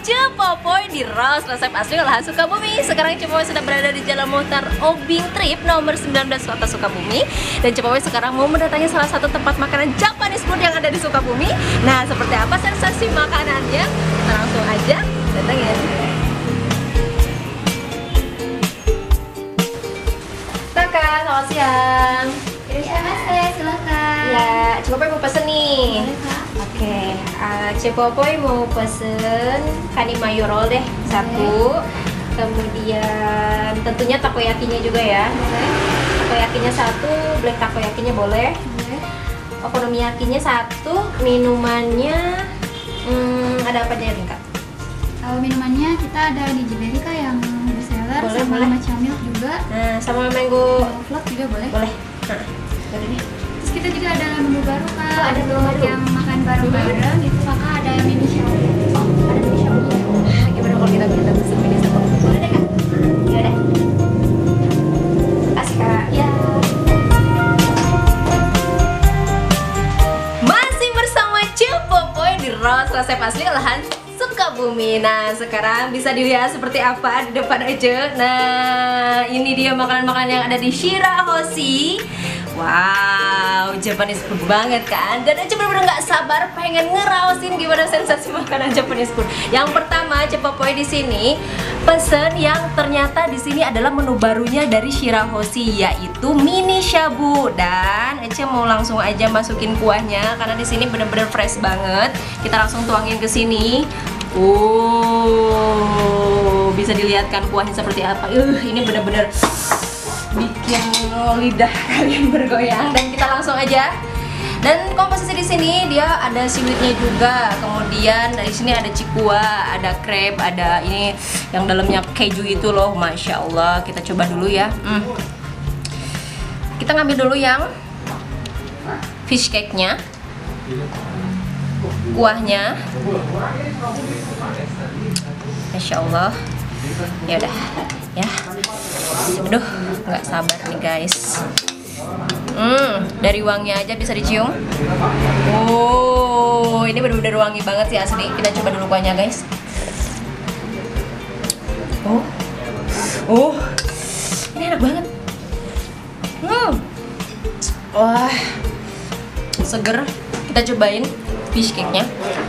Cepopoy di Rose resep asli olahan Sukabumi. Sekarang Cepopoy sedang berada di Jalan Muhtar Obing Trip nomor 19 Kota Sukabumi. Dan Cepopoy sekarang mau mendatangi salah satu tempat makanan Japanese food yang ada di Sukabumi. Nah, seperti apa sensasi makanannya? Kita langsung aja datangin. Kakak, selamat siang. Silakan. Ya, Cepopoy mau pesen nih. Oke. Cepopoy mau pesen kani mayo roll deh satu. Kemudian tentunya takoyakinya juga ya. Takoyakinya satu, black takoyakinya boleh. Okonomiyakinya satu, minumannya ada apa aja nih Kak? Minumannya kita ada di Jiberika yang bestseller, Boleh, sama boleh. matcha milk juga, Nah, sama mango float juga boleh. boleh. Nah, boleh nih. Terus kita juga ada menu baru kak, Oh, ada menu untuk baru. yang makan bareng-bareng itu kakak ada mini shabu. Ada mini shabu. Gimana kalau kita pesen mini shabu? Boleh deh Kak? Ya udah. Kasih Kak. Ya. Masih bersama Cepopoy di Rose resep asli olahan Sukabumi. Nah, sekarang bisa dilihat seperti apa di depan aja. Nah, ini dia makanan-makanan yang ada di Shirahoshi. Wow, Japanese food banget kan? Dan Ece bener-bener nggak sabar pengen ngerawasin gimana sensasi makanan Japanese food. Yang pertama, Cepopoy di sini pesen yang ternyata di sini adalah menu barunya dari Shirahoshi, yaitu mini shabu. Dan Ece mau langsung aja masukin kuahnya karena di sini bener-bener fresh banget. Kita langsung tuangin ke sini. Bisa dilihat kan kuahnya seperti apa. Ini bener-bener bikin lidah kalian bergoyang. Dan kita langsung aja. Dan komposisi di sini dia ada seaweednya juga. Kemudian dari sini ada cikua, ada crab, ada ini yang dalamnya keju itu loh, masya Allah. Kita coba dulu ya. Kita ngambil dulu yang fish cake-nya, kuahnya, masya Allah. Ya udah, ya. Aduh, nggak sabar nih guys. Dari wanginya aja bisa dicium. Ini bener-bener wangi banget sih asli. Kita coba dulu kuahnya guys. Ini enak banget. Wah, seger. Kita cobain fish cake-nya.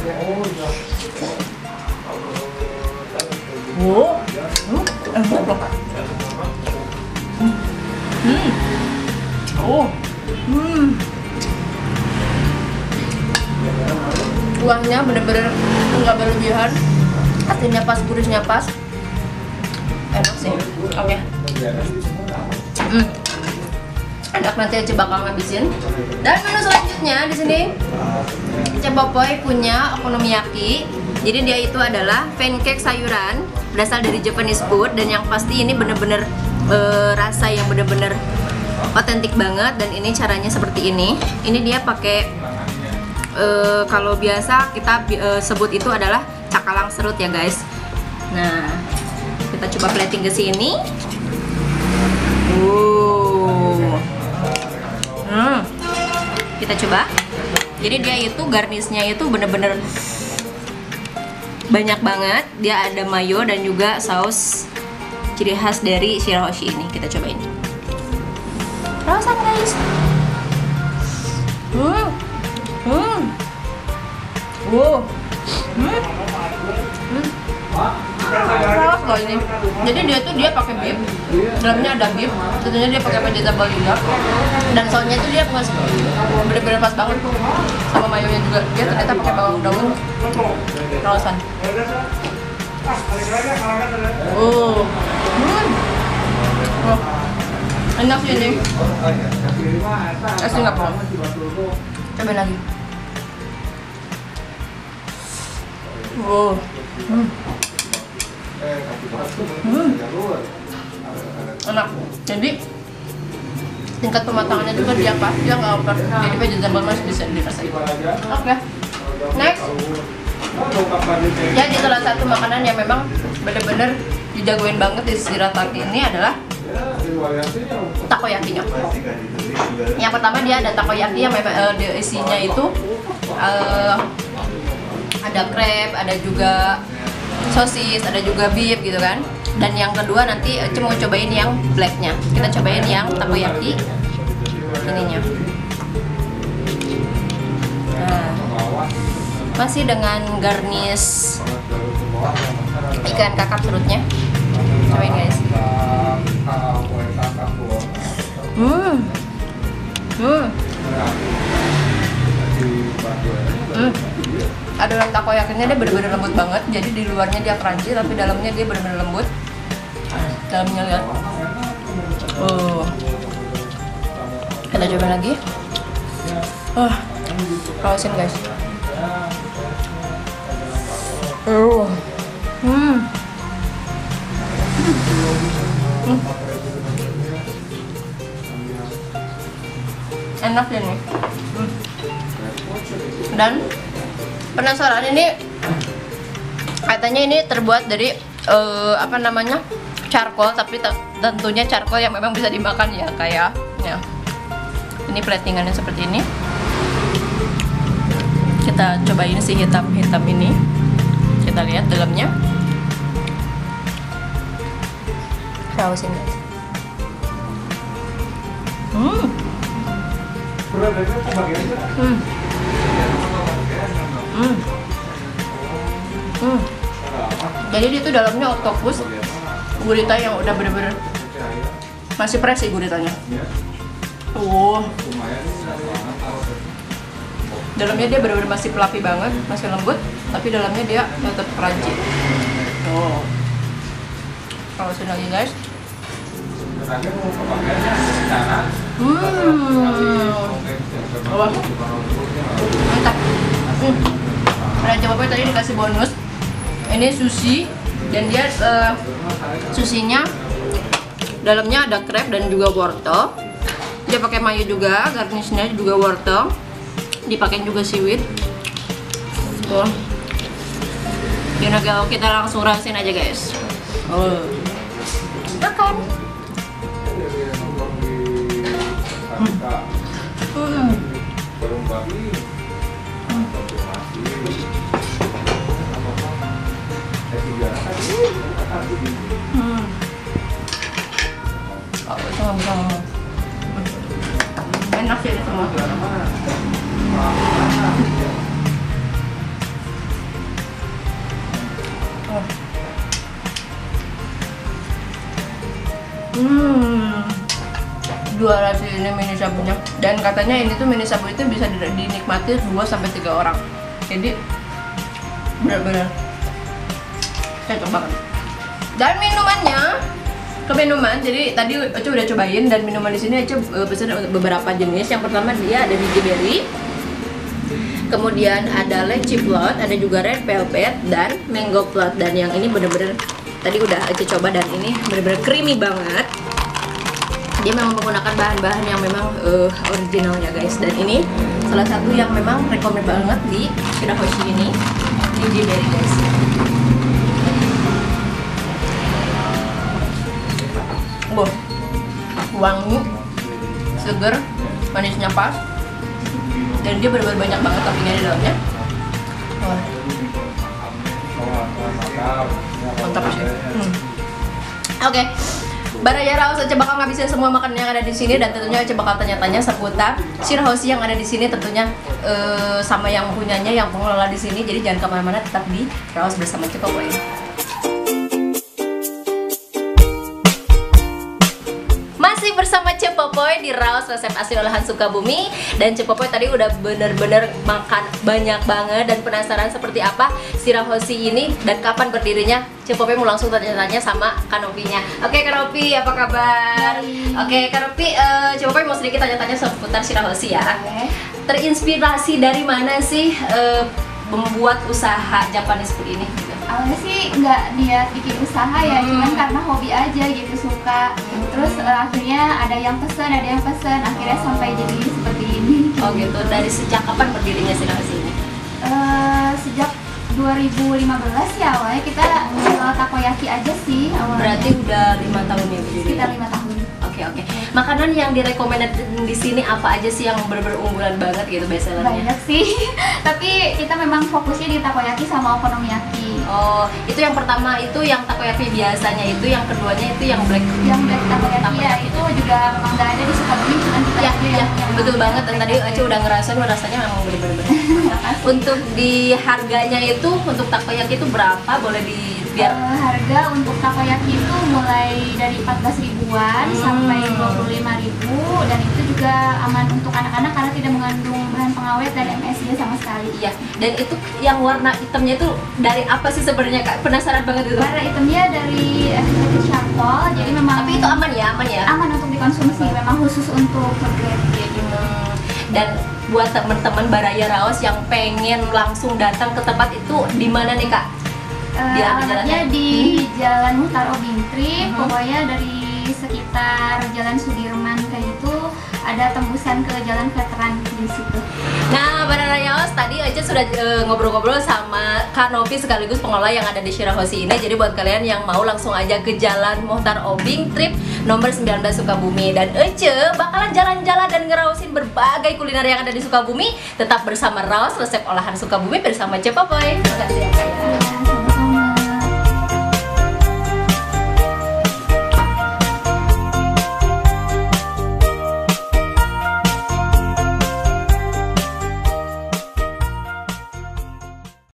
Kuahnya bener-bener nggak berlebihan, asinnya pas, gurihnya pas, enak sih. Oke. Enak, nanti Ece bakal ngabisin. Dan menu selanjutnya di sini Cepopoy punya okonomiyaki. Jadi dia itu adalah pancake sayuran berasal dari Japanese food, dan yang pasti ini bener-bener rasa yang bener-bener otentik banget. Dan ini caranya seperti ini. Ini dia pakai kalau biasa kita sebut itu adalah cakalang serut ya guys. Nah, kita coba plating ke sini. Kita coba. Jadi dia itu garnisnya itu bener-bener banyak banget. Dia ada mayo dan juga saus ciri khas dari Shirahoshi ini. Kita cobain. Rasain guys. Keras loh ini. Jadi dia pakai beef, dalamnya ada beef, tentunya dia pakai vegetable juga. Dan soalnya itu dia bener-bener pas banget sama mayonya juga. Dia ternyata pakai bawang daun rawsan. Enak sih ini. Asli nggak bohong. Cobain lagi. Enak. Jadi tingkat pematangannya juga dia pas, dia nggak over. Jadi vegetable masih bisa dirasain. Oke. Next. Ya, di salah satu makanan yang memang bener-bener dijagoin banget di Shirataki ini adalah takoyakinya. Yang pertama dia ada takoyaki yang memang isinya itu ada crab, ada juga sosis, ada juga beef gitu kan. Dan yang kedua nanti Ece mau cobain yang blacknya. Kita cobain yang takoyaki ininya. Nah, masih dengan garnish ikan kakap serutnya. Cobain guys. Adonan takoyakinya dia bener-bener lembut banget. Jadi di luarnya dia crunchy, tapi dalamnya dia bener-bener lembut. Dalamnya lihat. Kita coba lagi. Frozen guys. Enak deh nih. Dan penasaran, ini katanya ini terbuat dari apa namanya, charcoal, tapi tentunya charcoal yang memang bisa dimakan ya, kayak ya. Ini platingannya seperti ini. Kita cobain si hitam-hitam ini. Kita lihat dalamnya. Sausin guys. Jadi itu dalamnya octopus gurita yang udah bener-bener masih fresh sih guritanya. Dalamnya dia bener-bener masih fluffy banget, masih lembut, tapi dalamnya dia tetap crunchy. Kalau sudah lagi guys. Mantap. Raja Papai tadi dikasih bonus. Ini sushi dan dia sushinya dalamnya ada crab dan juga wortel. Dia pakai mayo juga, garnishnya juga wortel. Dipakai juga seaweed. Kita langsung rasain aja guys. Makan. Enak sih semua. Juara sih ini mini sabunya. Dan katanya ini tuh mini sabu itu bisa dinikmati 2-3 orang. Jadi benar-benar cocok banget. Dan minumannya, minuman. Jadi tadi Oce udah cobain, dan minuman di sini Oce pesen beberapa jenis. Yang pertama dia ada biji berry, kemudian ada lychee float, ada juga red velvet dan mango float. Dan yang ini bener-bener tadi udah Oce coba, dan ini bener-bener creamy banget. Dia memang menggunakan bahan-bahan yang memang originalnya guys. Dan ini salah satu yang memang rekomend banget di Shirahoshi ini, biji berry guys. Wangi, seger, manisnya pas, dan dia benar-benar banyak banget toppingnya di dalamnya. Mantap sih. Oke. Baraya Raus Oce bakal ngabisin semua makanan yang ada di sini, dan tentunya Oce bakal tanya-tanya seputar Shirahoshi yang ada di sini, tentunya sama yang punyanya, yang pengelola di sini. Jadi jangan kemana-mana, tetap di Raus bersama Cepopoy. Masih bersama Cepopoy di Raus Resep Asli Olahan Sukabumi. Dan Cepopoy tadi udah bener-bener makan banyak banget, dan penasaran seperti apa Shirahoshi ini dan kapan berdirinya. Cepopoy mau langsung tanya-tanya sama Kanopinya. Oke Kanopi, apa kabar? Oke Kanopi, Cepopoy mau sedikit tanya-tanya seputar Shirahoshi ya. Terinspirasi dari mana sih membuat usaha Japanese food ini? Awalnya sih nggak dia bikin usaha ya, cuman karena hobi aja gitu, suka. Terus akhirnya ada yang pesen, akhirnya sampai jadi seperti ini. Oh gitu. Dari sejak kapan berdirinya Shirahoshi ini? Sejak 2015 ya, awalnya kita jual takoyaki aja sih awalnya. Berarti udah 5 tahun ya berdiri? Sekitar 5 tahun. Oke. Oke. Makanan yang direkomendasikan di sini apa aja sih yang bener-bener unggulan banget gitu bestsellernya? Banyak sih. Tapi kita memang fokusnya di takoyaki sama okonomiyaki. Oh, itu yang pertama itu yang takoyaki biasanya itu, yang keduanya itu yang black. Yang black takoyaki ya, itu juga memang nggak ada di Sukabumi, cuma kita Ya, aja ya, yang betul black banget. Dan tadi takoyaki. Aca udah ngerasain rasanya memang bener-bener. Untuk di harganya itu untuk takoyaki itu berapa? Boleh di biar Harga untuk takoyaki itu mulai dari 14 ribuan sampai 25 ribu, dan itu juga aman untuk anak-anak karena tidak mengandung bahan pengawet dan MSG sama sekali. iya. Dan itu yang warna hitamnya itu dari apa sih sebenarnya Kak? Penasaran banget itu. Warna hitamnya dari activated charcoal, jadi memang Tapi itu aman ya, aman ya. aman untuk dikonsumsi, memang khusus untuk burger gitu. Dan buat teman-teman Baraya Raos yang pengen langsung datang ke tempat itu di mana nih Kak? Alamatnya di Jalan Muhtar Obing Trip, pokoknya dari sekitar Jalan Sudirman kayak gitu, ada tembusan ke Jalan Veteran di situ. Nah, Baraya Raos tadi aja sudah ngobrol-ngobrol sama Kak Novi sekaligus pengelola yang ada di Shirahoshi ini. Jadi buat kalian yang mau langsung aja ke Jalan Muhtar Obing Trip nomor 19 Sukabumi, dan Ece bakalan jalan-jalan dan ngerausin berbagai kuliner yang ada di Sukabumi. Tetap bersama Raos Resep Olahan Sukabumi bersama Cepopoy. Makasih ya Kak. Ya,